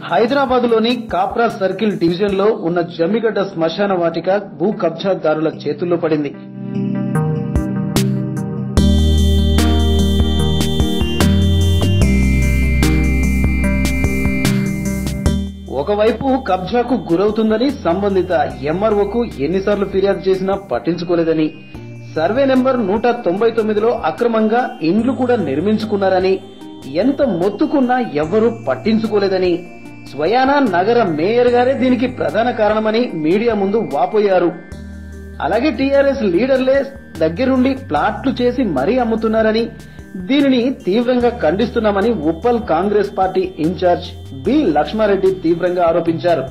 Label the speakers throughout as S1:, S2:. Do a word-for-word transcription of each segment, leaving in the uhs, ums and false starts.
S1: హైదరాబాద్లోని కాప్రా సర్కిల్ డివిజన్లో ఉన్న జమ్మిగడ్డ శ్మశాన వాటిక భూ కబ్జాదారుల చేతుల్లో పడింది. ఒకవైపు కబ్జాకు గురవుతుందని సంబంధిత ఎంఆర్ఓకు ఎన్నిసార్లు ఫిర్యాదు చేసినా పట్టించుకోలేదని, సర్వే నెంబర్ నూట తొంభై తొమ్మిదిలో అక్రమంగా ఇండ్లు కూడా నిర్మించుకున్నారని, ఎంత మొత్తుకున్నా ఎవ్వరూ పట్టించుకోలేదని, స్వయానా నగర మేయర్ గారే దీనికి ప్రధాన కారణమని మీడియా ముందు వాపోయారు. అలాగే టీఆర్ఎస్ లీడర్లే దగ్గరుండి ప్లాట్లు చేసి మరీ అమ్ముతున్నారని, దీనిని తీవ్రంగా ఖండిస్తున్నామని Uppal Congress party incharge B Lakshma Reddy తీవ్రంగా ఆరోపించారు.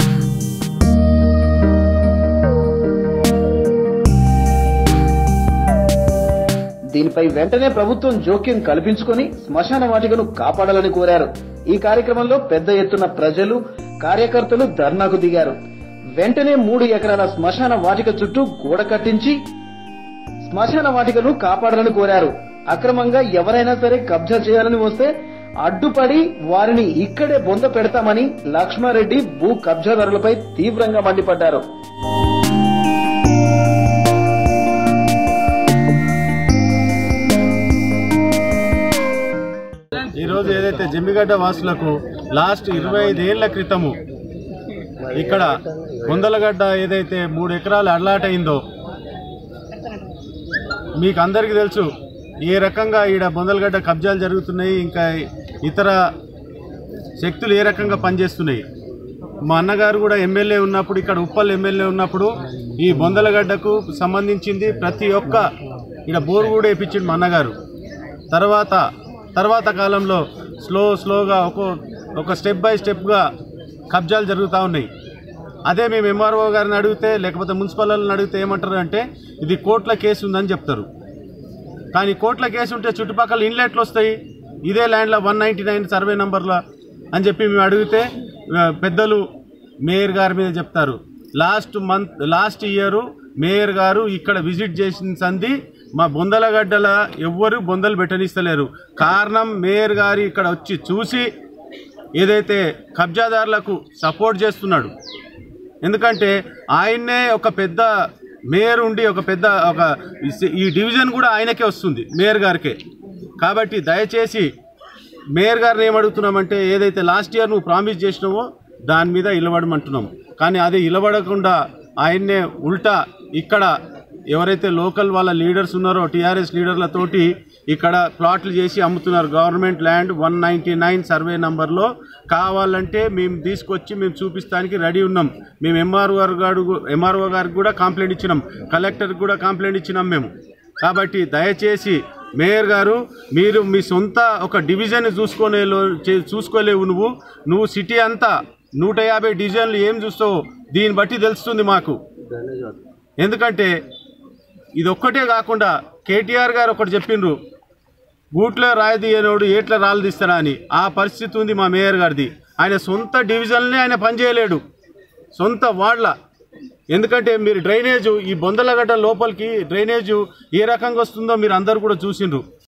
S1: దీనిపై వెంటనే ప్రభుత్వం జోక్యం కల్పించుకుని శ్మశాన వాటికను కాపాడాలని కోరారు. ఈ కార్యక్రమంలో పెద్ద ఎత్తున ప్రజలు, కార్యకర్తలు ధర్నాకు దిగారు. వెంటనే మూడు ఎకరాల శ్మశాన వాటిక చుట్టూ గోడ కట్టించి శ్మశాన వాటికను కాపాడాలని కోరారు. అక్రమంగా ఎవరైనా సరే కబ్జా చేయాలని వస్తే అడ్డుపడి వారిని ఇక్కడే బొంద పెడతామని లక్ష్మారెడ్డి భూ కబ్జాదారులపై తీవ్రంగా మండిపడ్డారు.
S2: ఈరోజు ఏదైతే జమ్మిగడ్డ వాసులకు లాస్ట్ ఇరవై ఐదేళ్ల క్రితము ఇక్కడ బొందలగడ్డ ఏదైతే మూడు ఎకరాలు అల్లాట్ అయిందో మీకు అందరికీ తెలుసు. ఏ రకంగా ఈడ బొందలగడ్డ కబ్జాలు జరుగుతున్నాయి, ఇంకా ఇతర శక్తులు ఏ రకంగా పనిచేస్తున్నాయి. మా అన్నగారు కూడా ఎమ్మెల్యే ఉన్నప్పుడు, ఇక్కడ ఉప్పల్ ఎమ్మెల్యే ఉన్నప్పుడు ఈ బొందలగడ్డకు సంబంధించింది ప్రతి ఒక్క ఇక్కడ బోరు కూడా వేయించింది మా అన్నగారు. తర్వాత తర్వాత కాలంలో స్లో స్లోగా ఒక ఒక స్టెప్ బై స్టెప్గా కబ్జాలు జరుగుతూ ఉన్నాయి. అదే మేము ఎంఆర్ఓ గారిని అడిగితే, లేకపోతే మున్సిపల్ వాళ్ళని అడిగితే ఏమంటారు అంటే ఇది కోర్టుల కేసు ఉందని చెప్తారు. కానీ కోర్టుల కేసు ఉంటే చుట్టుపక్కల ఇన్లెట్లు వస్తాయి, ఇదే ల్యాండ్లో వన్ నైంటీ నైన్ సర్వే నెంబర్లో అని చెప్పి మేము అడిగితే పెద్దలు మేయర్ గారి మీద చెప్తారు. Last month last year mayor గారు ఇక్కడ విజిట్ చేసిన సంది మా బొందలగడ్డల ఎవ్వరు బొందలు పెట్టనిస్తలేరు. కారణం మేయర్ గారు ఇక్కడ వచ్చి చూసి ఏదైతే కబ్జాదారులకు సపోర్ట్ చేస్తున్నాడు. ఎందుకంటే ఆయన్నే ఒక పెద్ద మేయర్ ఉండి ఒక పెద్ద ఒక ఈ డివిజన్ కూడా ఆయనకే వస్తుంది, మేయర్ గారికే. కాబట్టి దయచేసి మేయర్ గారిని ఏమడుగుతున్నామంటే ఏదైతే లాస్ట్ ఇయర్ నువ్వు ప్రామిస్ చేసినావో దాని మీద ఇలవడమంటున్నాం. కానీ అది ఇలవడకుండా ఆయన్నే ఉల్టా ఇక్కడ ఎవరైతే లోకల్ వాళ్ళ లీడర్స్ ఉన్నారో టీఆర్ఎస్ లీడర్లతోటి ఇక్కడ ప్లాట్లు చేసి అమ్ముతున్నారు. Government land one ninety nine survey నంబర్లో కావాలంటే మేము తీసుకొచ్చి మేము చూపిస్తానికి రెడీ ఉన్నాం. మేము ఎంఆర్ఓ గారు ఎంఆర్ఓ గారికి కూడా కంప్లైంట్ ఇచ్చినాం, కలెక్టర్కి కూడా కంప్లైంట్ ఇచ్చినాం మేము. కాబట్టి దయచేసి మేయర్ గారు, మీరు మీ సొంత ఒక డివిజన్ చూసుకునే చూసుకోలేవు. నువ్వు నువ్వు సిటీ అంతా నూట యాభై డివిజన్లు ఏం చూస్తావో దీన్ని బట్టి తెలుస్తుంది మాకు. ఎందుకంటే ఇది ఒక్కటే కాకుండా కేటీఆర్ గారు ఒకటి చెప్పిండ్రు, గూట్లో రాయి తీయనోడు ఏట్ల రాళ్ళు తీస్తారా అని. ఆ పరిస్థితి ఉంది మా మేయర్ గారిది. ఆయన సొంత డివిజన్లే ఆయన పనిచేయలేడు, సొంత వార్డుల. ఎందుకంటే మీరు డ్రైనేజు ఈ బొందలగడ్డ లోపలికి డ్రైనేజు ఏ రకంగా వస్తుందో మీరు అందరూ కూడా చూసిండ్రు.